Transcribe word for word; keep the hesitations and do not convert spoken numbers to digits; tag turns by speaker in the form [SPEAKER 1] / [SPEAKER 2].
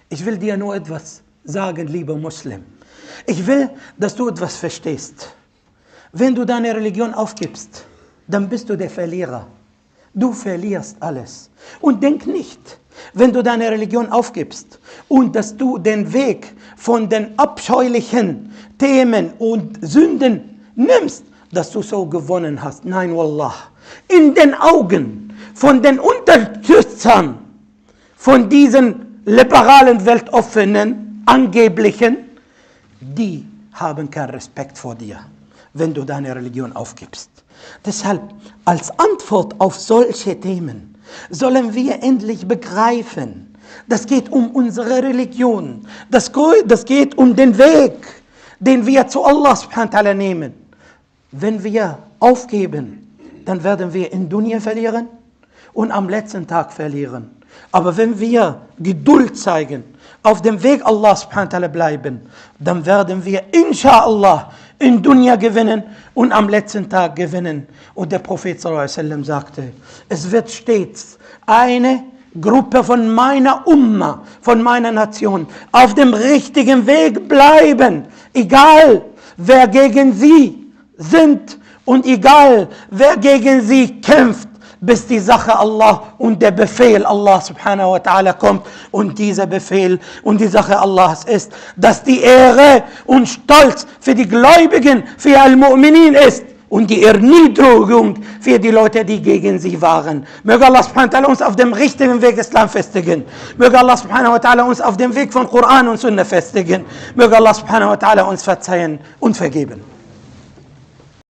[SPEAKER 1] Ich will dir nur etwas sagen, lieber Muslim. Ich will, dass du etwas verstehst. Wenn du deine Religion aufgibst, dann bist du der Verlierer. Du verlierst alles. Und denk nicht, wenn du deine Religion aufgibst und dass du den Weg von den abscheulichen Themen und Sünden nimmst, dass du so gewonnen hast. Nein, Wallah. In den Augen von den Unterstützern von diesen liberalen, weltoffenen, angeblichen, die haben keinen Respekt vor dir, wenn du deine Religion aufgibst. Deshalb, als Antwort auf solche Themen, sollen wir endlich begreifen, das geht um unsere Religion, das geht um den Weg, den wir zu Allah subhanahu wa ta'ala nehmen. Wenn wir aufgeben, dann werden wir in Dunya verlieren und am letzten Tag verlieren. Aber wenn wir Geduld zeigen, auf dem Weg Allah subhanahu wa ta'ala bleiben, dann werden wir inshallah in Dunya gewinnen und am letzten Tag gewinnen. Und der Prophet sallallahu alaihi wasallam sagte, es wird stets eine Gruppe von meiner Umma, von meiner Nation, auf dem richtigen Weg bleiben, egal wer gegen sie sind und egal wer gegen sie kämpft, bis die Sache Allah und der Befehl Allah subhanahu wa ta'ala kommt. Und dieser Befehl und die Sache Allahs ist, dass die Ehre und Stolz für die Gläubigen, für Al-Mu'minin ist und die Erniedrigung für die Leute, die gegen sie waren. Möge Allah subhanahu wa ta'ala uns auf dem richtigen Weg Islam festigen. Möge Allah subhanahu wa ta'ala uns auf dem Weg von Koran und Sunna festigen. Möge Allah subhanahu wa ta'ala uns verzeihen und vergeben.